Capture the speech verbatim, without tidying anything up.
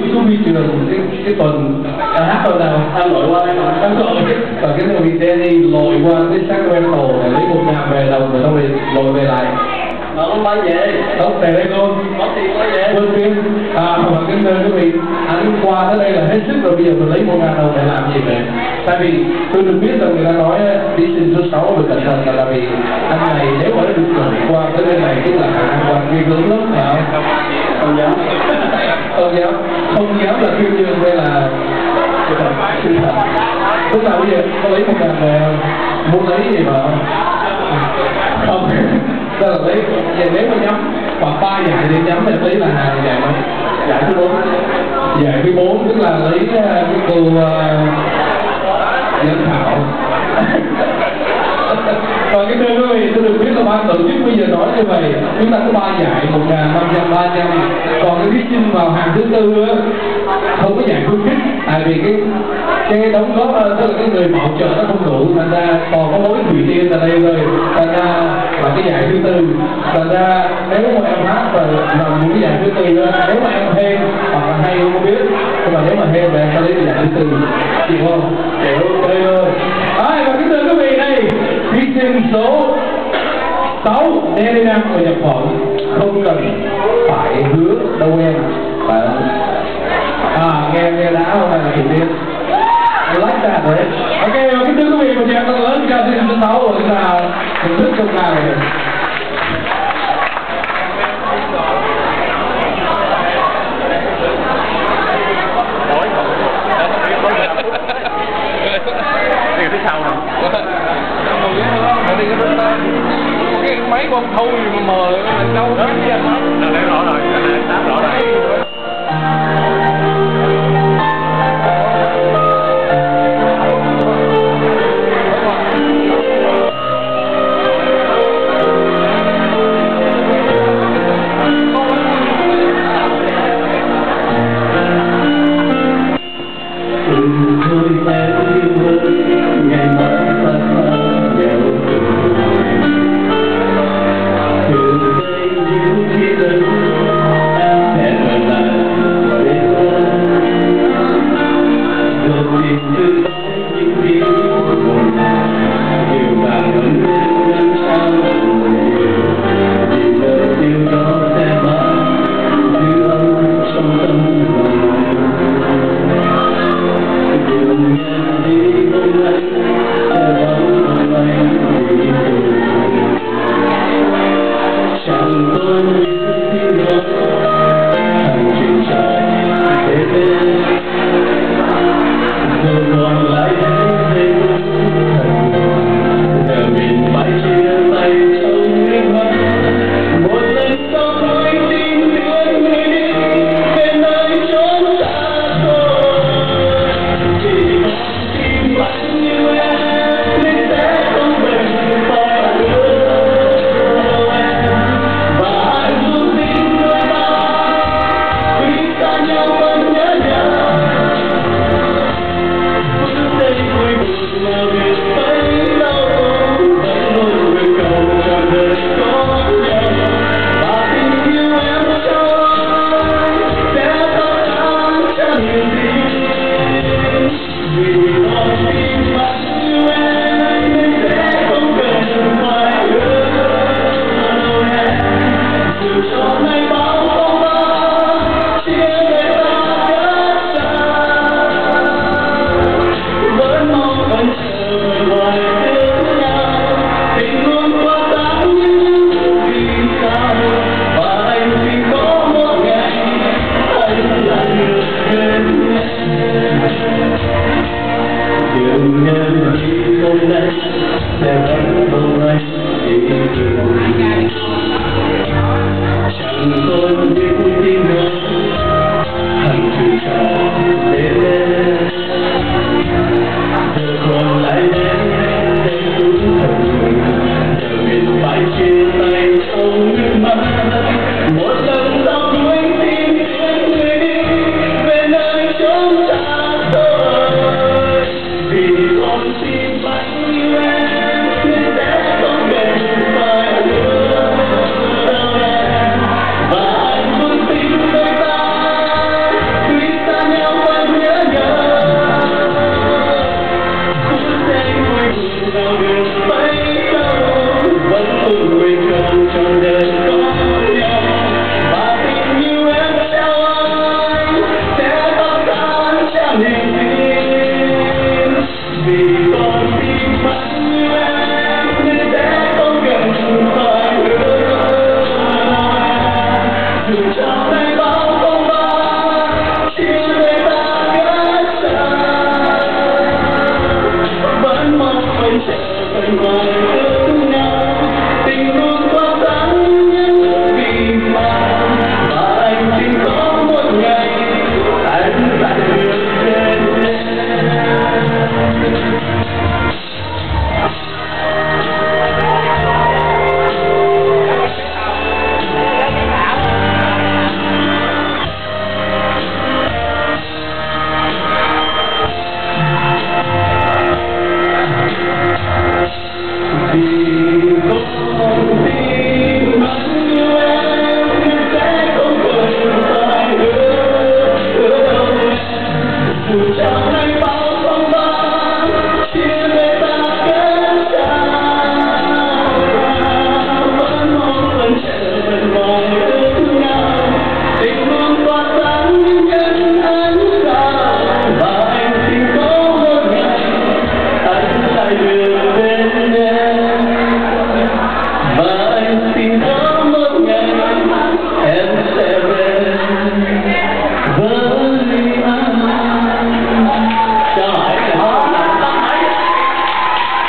của huy trường cái, cái tuần à, hát tuần nào anh lội qua đây mà anh lội còn cái này Danny lội qua cái Sacramento để lấy một nhà về đồng rồi xong rồi lội về lại Ờ, không phải về. tốt về đây luôn Có tiền mới về. quên phim à mà cái nơi quý vị anh qua tới đây là hết sức rồi bây giờ mình lấy một ngàn đồng để làm gì vậy tại vì tôi được biết là người ta nói đi xin số sáu được cẩn thận là, là vì anh này nếu mà nó được chuẩn qua tới đây này tức là khả năng quan ghi gớm lắm phải không Không dám. không dám không dám là kêu dương đây là sự thật sự thật tức là bây giờ có lấy một ngàn về muốn lấy gì mà không tức là lấy về nếu mà nhắm khoảng ba giải thì nhắm thì lấy là hàng giải mấy giải thứ bốn giải thứ bốn tức là lấy cái cô giám khảo còn cái thưa quý vị tôi được biết là ban tổ chức bây giờ nói như vậy chúng ta có ba giải một ngàn năm trăm ba trăm còn cái thí sinh vào hàng thứ tư á không có giải khuyến khích tại vì cái cái đóng góp tức là cái người bảo trợ nó không đủ thành ra còn có mỗi thủy tiên ở đây rồi thành ra là cái giải thứ tư thành ra nếu mà em hát và làm những cái giải thứ tư đó nếu mà em hên hoặc là hay không biết nhưng mà nếu mà hên thì em sẽ lấy cái giải thứ tư chịu không chịu ok ơi à, và cái thưa quý vị đây thí sinh số sáu Danny Nam của Nhật Bản không cần phải hứa đâu em phải không à nghe nghe đã không phải là thủy tiên I like that, right? Ok, và kính thưa quý vị, một tràng thật lớn cho thí sinh số sáu của chúng ta thưởng thức trong ca này. Đi phía sau nè. Cái máy con thui mà mờ đâu đó. Để rõ rồi, để rõ rồi. Hãy subscribe cho kênh Ghiền Mì Gõ để không bỏ lỡ những video hấp dẫn.